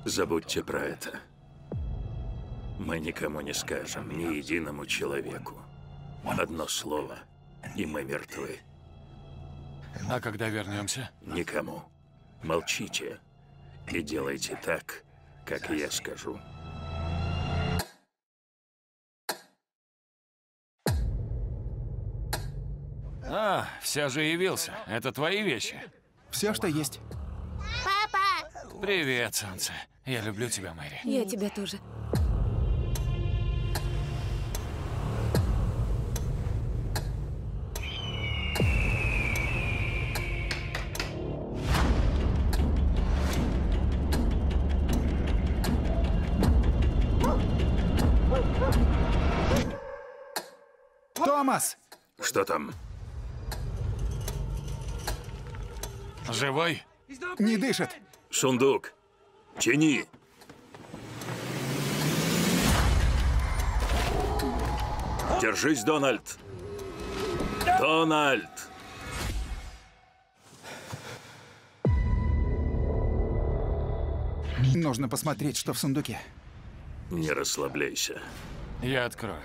Забудьте про это. Мы никому не скажем, ни единому человеку. Одно слово, и мы мертвы. А когда вернемся? Никому. Молчите и делайте так, как я скажу. А, все же явился. Это твои вещи? Все, что есть. Папа! Привет, солнце. Я люблю тебя, Мэри. Я тебя тоже. Томас! Что там? Живой? Не дышит. Сундук. Тяни. Держись, Дональд. Дональд! Нужно посмотреть, что в сундуке. Не расслабляйся. Я открою.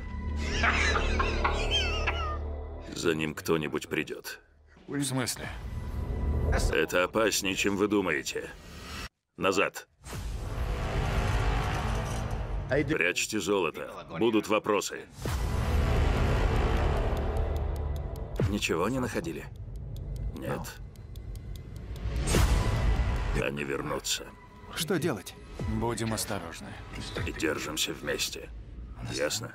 За ним кто-нибудь придет. В смысле? Это опаснее, чем вы думаете. Назад. Прячьте золото. Будут вопросы. Ничего не находили? Нет. Они вернутся. Что делать? Будем осторожны. И держимся вместе. Ясно?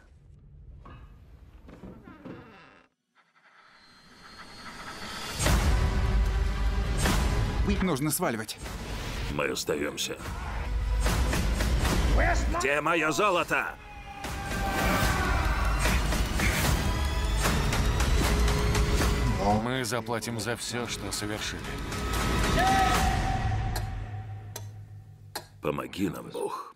Нужно сваливать. Мы остаемся. Где мое золото? Мы заплатим за все, что совершили. Помоги нам, Бог.